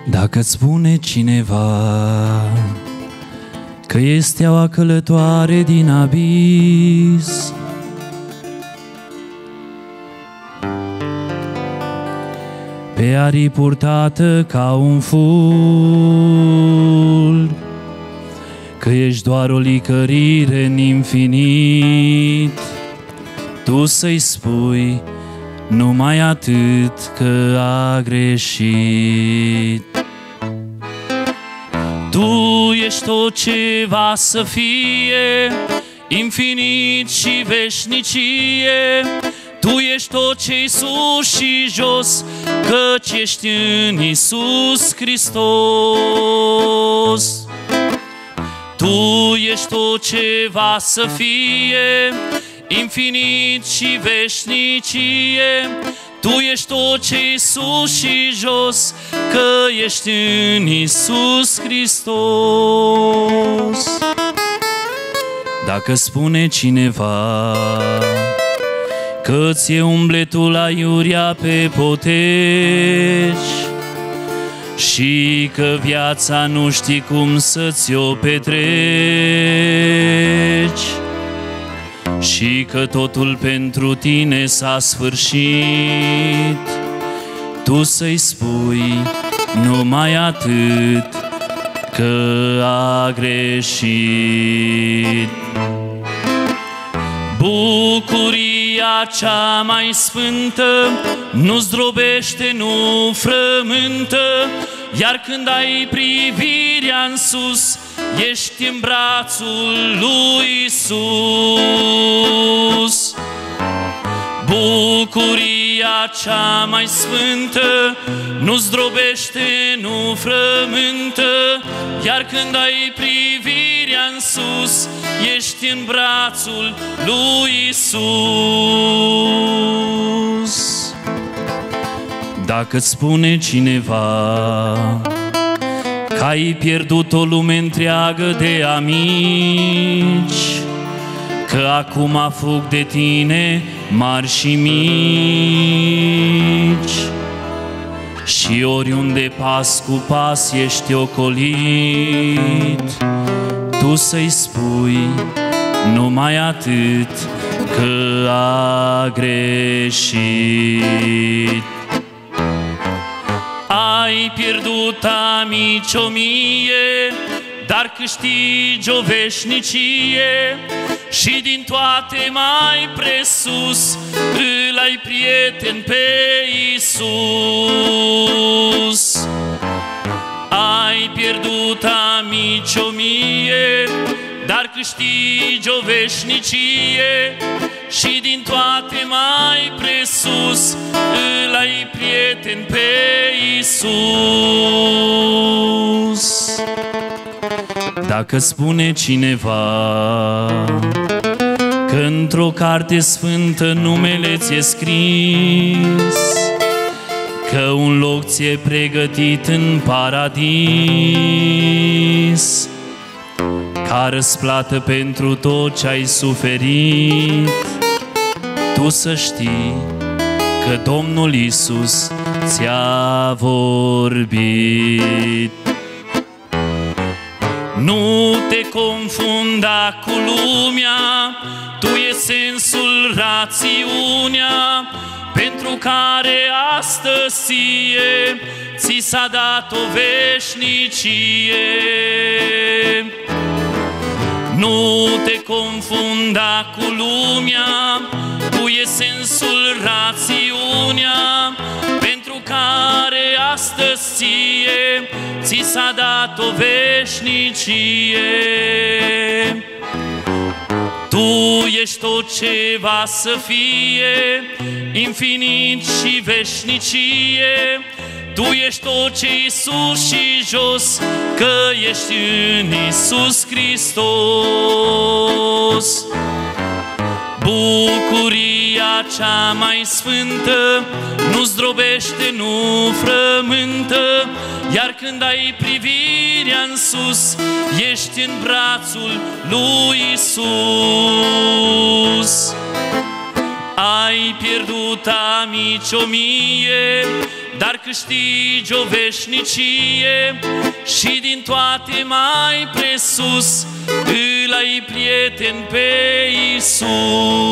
Dacă-ți spune cineva că e steaua călătoare din abis, pe arii purtată ca un ful, că ești doar o licărire în infinit, tu să-i spui numai atât că a greșit. Tu ești tot ce va să fie, infinit și veșnicie. Tu ești tot ce-i sus și jos, căci ești în Iisus Hristos. Tu ești tot ce va să fie, infinit și veșnicie. Tu ești tot ce-i sus și jos, că ești în Iisus Hristos. Dacă spune cineva că ți-e umbletul aiurea pe poteci și că viața nu știi cum să ți-o petreci și că totul pentru tine s-a sfârșit, tu să-i spui numai atât că a greșit. Bucuria cea mai sfântă nu zdrobește, nu frământă, iar când ai privirea în sus, ești în brațul lui Iisus. Bucuria cea mai sfântă nu zdrobește, nu frământă, iar când ai privirea în sus, ești în brațul lui Iisus. Dacă-ți spune cineva că ai pierdut o lume întreagă de amici, că acum fug de tine mari și mici, și oriunde pas cu pas ești ocolit, tu să-i spui numai atât că a greșit. Ai pierdut amici 1000, dar câștigi o veșnicie, și din toate mai presus îl ai prieten pe Iisus. Ai pierdut amici 1000, dar câștigi o veșnicie, și din toate mai presus îl ai prieten pe Iisus. Dacă spune cineva că într-o carte sfântă numele ți-e scris, că un loc ți-e pregătit în paradis, ca răsplată pentru tot ce-ai suferit, tu să știi că Domnul Iisus ți-a vorbit. Nu te confunda cu lumea, tu e sensul, rațiunea, pentru care astăzi ți s-a dat o veșnicie. Nu te confunda cu lumea, tu e sensul, rațiunea, pentru care astăzi ți s-a dat o veșnicie. Tu ești tot ce va să fie, infinit și veșnicie. Tu ești tot ce-i sus și jos, că ești în Iisus Hristos. Bucuria cea mai sfântă nu zdrobește, nu frământă, iar când ai privirea în sus, ești în brațul lui Iisus. Ai pierdut amici 1000, dar câștigi o veșnicie și din toate mai presus îl ai prieten pe Iisus.